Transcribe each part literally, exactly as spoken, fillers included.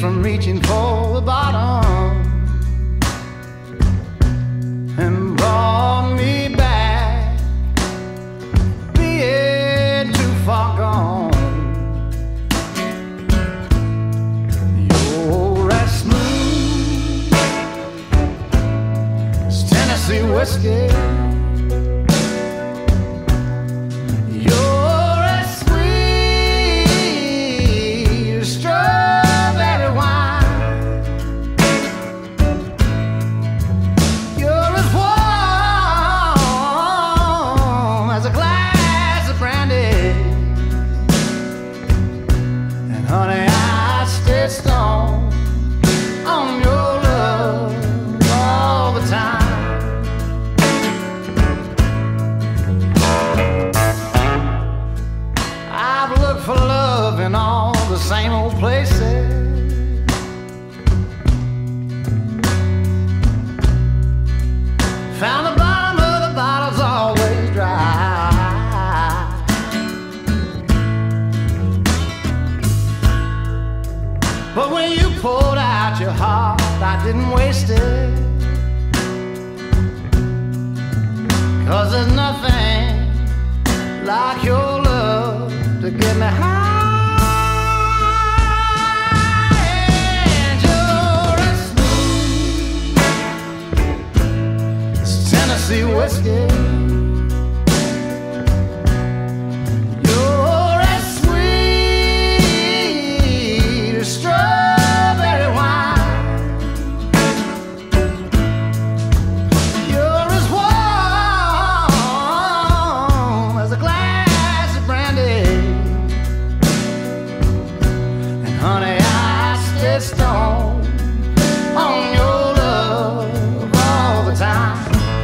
from reaching for the bottom and brought me back, being too far gone. You're as smooth as Tennessee whiskey. Honey, I stay strong on your love all the time. I've looked for love in all the same old places, found the bottom of the bottle's always dry. But when you poured out your heart, I didn't waste it, 'cause there's nothing like your love to get me high. And you're as smooth as Tennessee whiskey. Honey, I stay strong on your love all the time.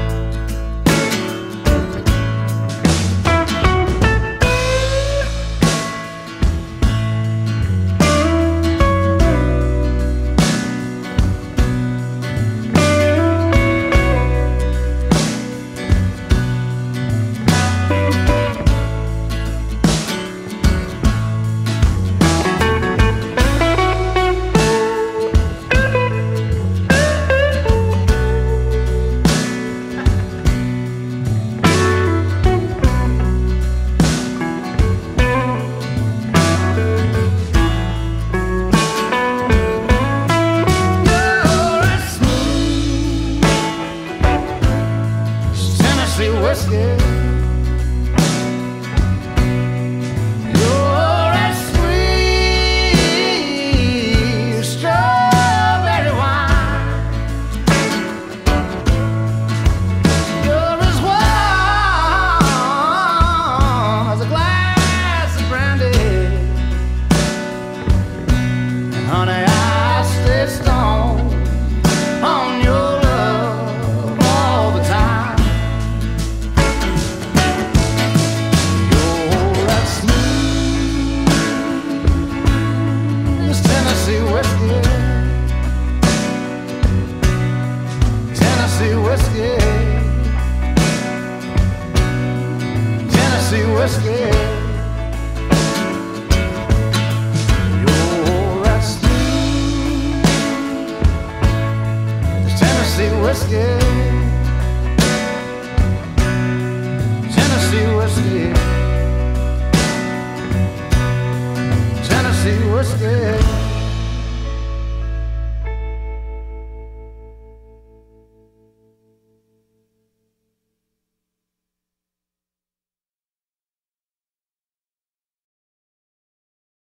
Whiskey. You're as sweet as strawberry wine. You're as warm as a glass of brandy. And honey, I stay strong on your love all the time. Tennessee whiskey, Tennessee whiskey, Tennessee whiskey. You're as smooth as Tennessee whiskey, Tennessee whiskey, Tennessee whiskey.